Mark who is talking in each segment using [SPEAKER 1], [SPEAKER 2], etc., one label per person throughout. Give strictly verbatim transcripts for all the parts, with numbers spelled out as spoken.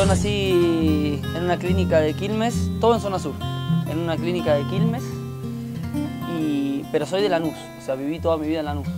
[SPEAKER 1] nací en una clínica de Quilmes, todo en zona sur, en una clínica de Quilmes, y, pero soy de Lanús, o sea, viví toda mi vida en Lanús.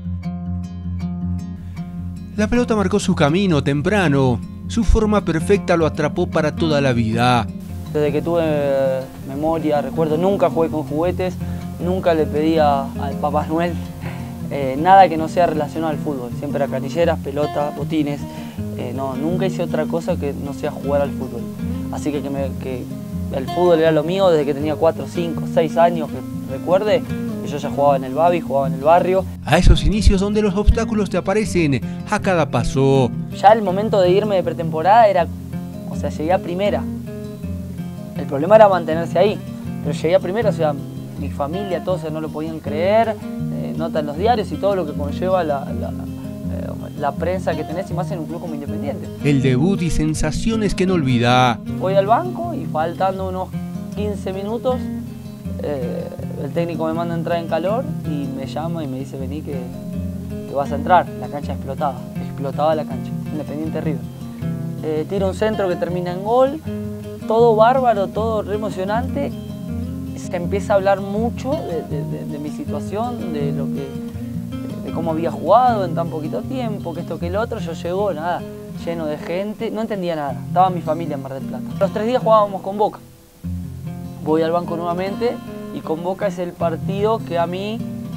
[SPEAKER 2] La pelota marcó su camino temprano, su forma perfecta lo atrapó para toda la vida.
[SPEAKER 1] Desde que tuve memoria, recuerdo, nunca jugué con juguetes, nunca le pedía al Papá Noel eh, nada que no sea relacionado al fútbol. Siempre era canilleras, pelotas, botines, eh, no, nunca hice otra cosa que no sea jugar al fútbol. Así que, que, me, que el fútbol era lo mío desde que tenía cuatro, cinco, seis años, que recuerde, que yo ya jugaba en el Babi, jugaba en el barrio.
[SPEAKER 2] A esos inicios donde los obstáculos te aparecen a cada paso.
[SPEAKER 1] Ya el momento de irme de pretemporada era, o sea, llegué a primera. El problema era mantenerse ahí, pero llegué a primera, o sea, mi familia, todos no lo podían creer, eh, nota en los diarios y todo lo que conlleva la, la, eh, la prensa que tenés y más en un club como Independiente.
[SPEAKER 2] El debut y sensaciones que no olvida.
[SPEAKER 1] Voy al banco y faltando unos quince minutos, eh, el técnico me manda a entrar en calor y me llama y me dice, vení que, que vas a entrar. La cancha explotaba, explotaba la cancha, Independiente River. Eh, tiro un centro que termina en gol. Todo bárbaro, todo re emocionante. Se empieza a hablar mucho de, de, de, de mi situación, de lo que, de, de cómo había jugado en tan poquito tiempo, que esto que el otro. Yo llego, nada, lleno de gente, no entendía nada. Estaba mi familia en Mar del Plata. Los tres días jugábamos con Boca. Voy al banco nuevamente y con Boca es el partido que a mí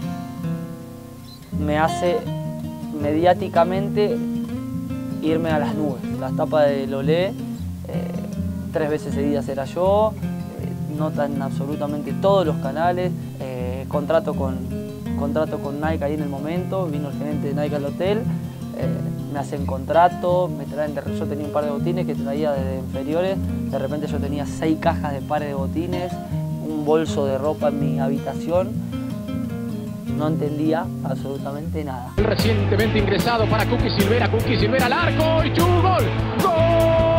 [SPEAKER 1] me hace mediáticamente irme a las nubes. La tapa de Lolé. Eh, Tres veces seguidas era yo, eh, nota en absolutamente todos los canales, eh, contrato, con, contrato con Nike ahí en el momento, vino el gerente de Nike al hotel, eh, me hacen contrato, me traen de, yo tenía un par de botines que traía desde inferiores, de repente yo tenía seis cajas de pares de botines, un bolso de ropa en mi habitación, no entendía absolutamente nada.
[SPEAKER 3] Recientemente ingresado para Cookie Silvera, Cookie Silvera al arco y ¡chu! ¡Gol! ¡Gol!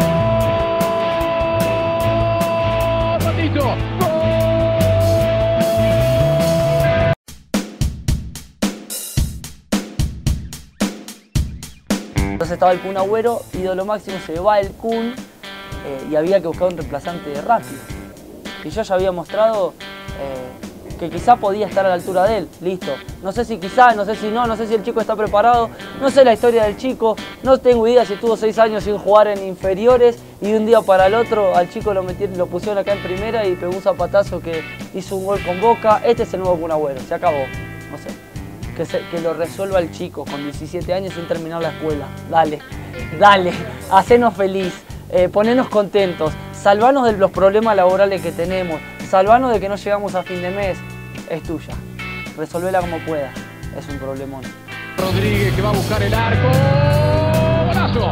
[SPEAKER 1] Entonces estaba el Kun Agüero, ídolo máximo, se va el Kun eh, y había que buscar un reemplazante rápido. Y yo ya había mostrado eh, que quizá podía estar a la altura de él, listo. No sé si quizá, no sé si no, no sé si el chico está preparado, no sé la historia del chico, no tengo idea si estuvo seis años sin jugar en inferiores y de un día para el otro al chico lo, metieron, lo pusieron acá en primera y pegó un zapatazo que hizo un gol con Boca. Este es el nuevo Kun Agüero, se acabó, no sé. Que, se, que lo resuelva el chico con diecisiete años sin terminar la escuela. Dale, dale, hacenos feliz, eh, ponenos contentos, salvanos de los problemas laborales que tenemos, salvanos de que no llegamos a fin de mes. Es tuya, resolvela como puedas, es un problemón.
[SPEAKER 3] Rodríguez que va a buscar el arco. ¡Golazo!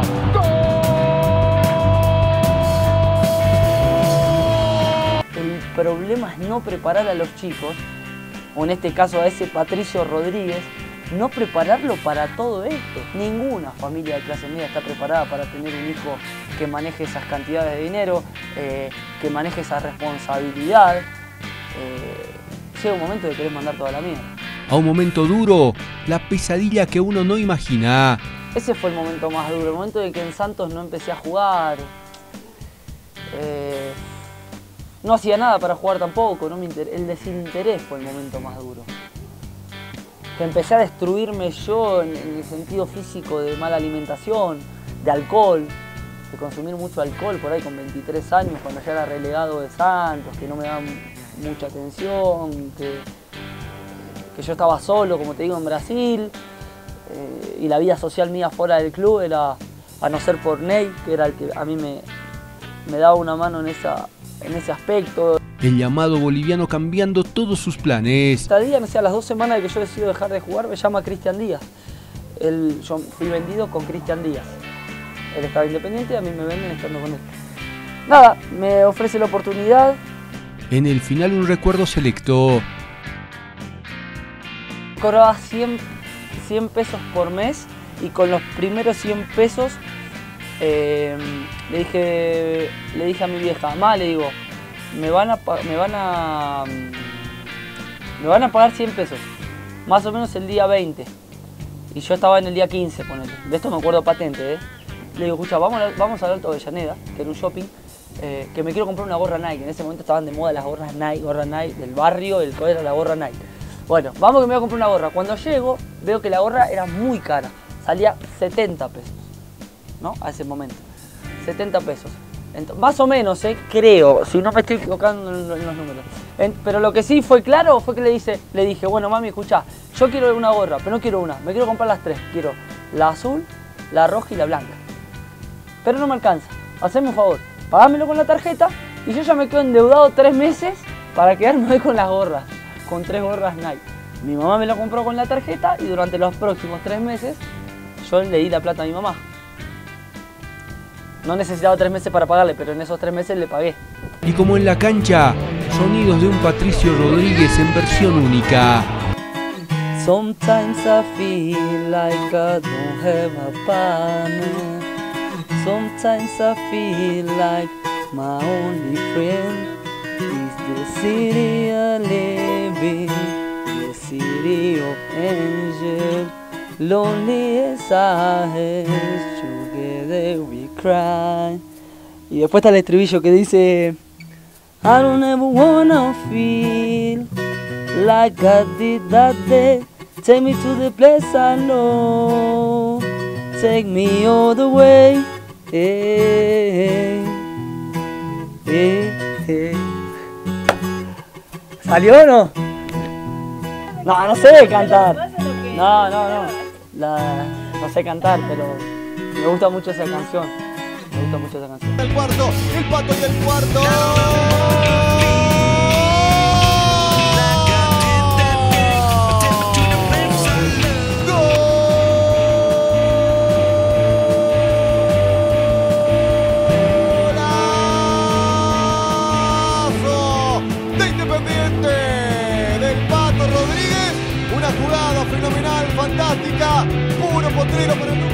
[SPEAKER 3] ¡Gol!
[SPEAKER 1] El problema es no preparar a los chicos, o en este caso a ese Patricio Rodríguez, no prepararlo para todo esto. Ninguna familia de clase media está preparada para tener un hijo que maneje esas cantidades de dinero, eh, que maneje esa responsabilidad. Eh, llega un momento de querer mandar toda la mierda.
[SPEAKER 2] A un momento duro, la pesadilla que uno no imagina.
[SPEAKER 1] Ese fue el momento más duro, el momento en que en Santos no empecé a jugar. Eh, no hacía nada para jugar tampoco, no me inter... el desinterés fue el momento más duro. Que empecé a destruirme yo en, en el sentido físico de mala alimentación, de alcohol, de consumir mucho alcohol por ahí con veintitrés años, cuando ya era relegado de Santos, que no me daban mucha atención, que, que yo estaba solo, como te digo, en Brasil, eh, y la vida social mía fuera del club era, a no ser por Ney, que era el que a mí me, me daba una mano en, esa, en ese aspecto.
[SPEAKER 2] El llamado boliviano cambiando todos sus planes.
[SPEAKER 1] Esta día, no sé, a las dos semanas de que yo decido dejar de jugar, me llama Cristian Díaz. Él, yo fui vendido con Cristian Díaz. Él estaba Independiente y a mí me venden estando con él. Nada, me ofrece la oportunidad.
[SPEAKER 2] En el final un recuerdo selecto.
[SPEAKER 1] Cobraba cien, cien pesos por mes y con los primeros cien pesos eh, le, dije, le dije a mi vieja, mamá, le digo, me van a, me van a, me van a pagar cien pesos, más o menos el día veinte. Y yo estaba en el día quince, ponele. De esto me acuerdo patente, ¿eh? le digo, escucha, vamos, vamos al Alto Avellaneda, que era un shopping, eh, que me quiero comprar una gorra Nike. En ese momento estaban de moda las gorras Nike, gorra Nike del barrio, el código era la gorra Nike. Bueno, vamos que me voy a comprar una gorra. Cuando llego, veo que la gorra era muy cara, salía setenta pesos, ¿no? A ese momento, setenta pesos. Entonces, más o menos, eh, creo, si no me estoy equivocando en los números. En, pero lo que sí fue claro fue que le, dice, le dije, bueno mami, escuchá, yo quiero una gorra, pero no quiero una, me quiero comprar las tres. Quiero la azul, la roja y la blanca. Pero no me alcanza, haceme un favor, pagámelo con la tarjeta y yo ya me quedo endeudado tres meses para quedarme hoy con las gorras, con tres gorras Nike. Mi mamá me lo compró con la tarjeta y durante los próximos tres meses yo le di la plata a mi mamá. No necesitaba tres meses para pagarle, pero en esos tres meses le pagué.
[SPEAKER 2] Y como en la cancha, sonidos de un Patricio Rodríguez en versión única.
[SPEAKER 1] Sometimes I feel like I don't have a partner. Sometimes I feel like my only friend is the city I live in, the city of angels. Lonely as I am, together we cry. Y después está el estribillo que dice I don't ever wanna feel like I did that day. Take me to the place I know. Take me all the way. Hey, hey, hey. ¿Salió o no? No, no sé cantar. No, no, no. La, no sé cantar, pero me gusta mucho esa canción. Me gusta mucho esa canción.
[SPEAKER 4] El cuarto, el Pato y el cuarto. ¡Golazo de Independiente del Pato Rodríguez! Una jugada fenomenal, fantástica, puro potrero, pero